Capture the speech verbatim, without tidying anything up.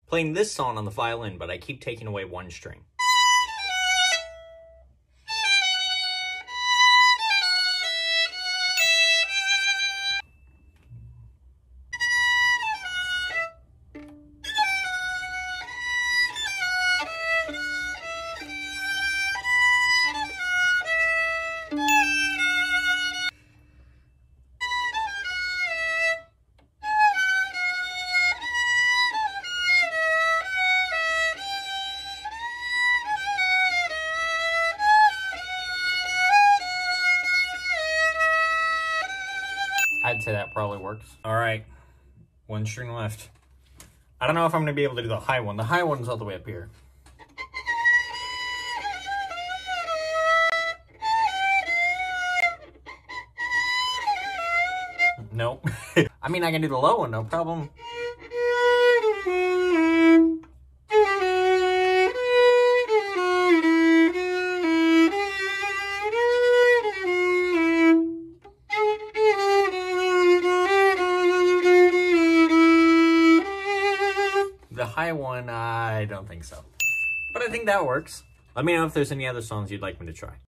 playing this song on the violin, but I keep taking away one string. I'd say that probably works. All right, one string left. I don't know if I'm gonna be able to do the high one. The high one's all the way up here. Nope. I mean, I can do the low one, no problem. The high one, I don't think so. But I think that works. Let me know if there's any other songs you'd like me to try.